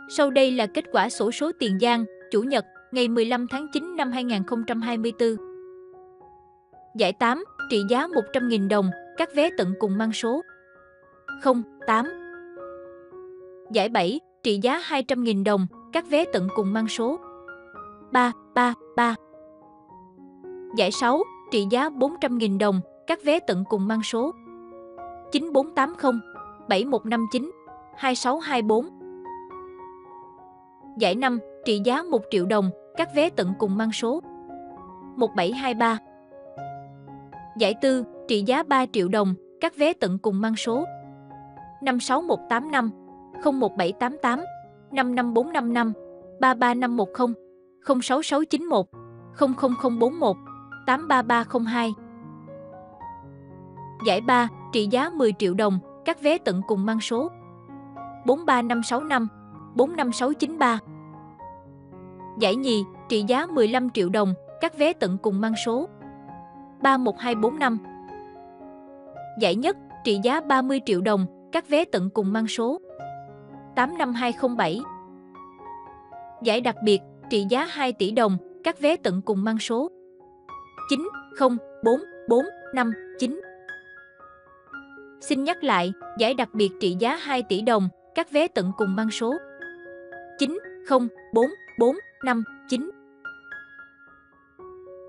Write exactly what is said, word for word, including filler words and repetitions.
Sau đây là kết quả xổ số Tiền Giang, Chủ nhật, ngày mười lăm tháng chín năm hai nghìn không trăm hai mươi tư. Giải tám, trị giá một trăm nghìn đồng, các vé tận cùng mang số không tám. Giải bảy, trị giá hai trăm nghìn đồng, các vé tận cùng mang số ba ba ba. Giải sáu, trị giá bốn trăm nghìn đồng, các vé tận cùng mang số chín bốn tám không, bảy một năm chín, hai sáu hai bốn. Giải năm, trị giá một triệu đồng, các vé tận cùng mang số một bảy hai ba. Giải tư, trị giá ba triệu đồng, các vé tận cùng mang số năm sáu một tám năm, không một bảy tám tám, năm năm bốn năm năm, ba ba năm một không, không sáu sáu chín một, không không không bốn một, tám ba ba không hai. Giải ba, trị giá mười triệu đồng, các vé tận cùng mang số bốn ba năm sáu năm, bốn năm sáu chín ba. Giải nhì, trị giá mười lăm triệu đồng, các vé tận cùng mang số ba một hai bốn năm. Giải nhất, trị giá ba mươi triệu đồng, các vé tận cùng mang số tám năm hai không bảy. Giải đặc biệt, trị giá hai tỷ đồng, các vé tận cùng mang số chín không bốn bốn năm chín. Xin nhắc lại, giải đặc biệt trị giá hai tỷ đồng, các vé tận cùng mang số chín không bốn bốn năm chín.